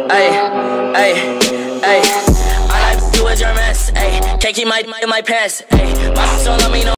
Ay, ay, ay. I like to do a your mess. Ay, can't keep my pants. Ay, my son let me know.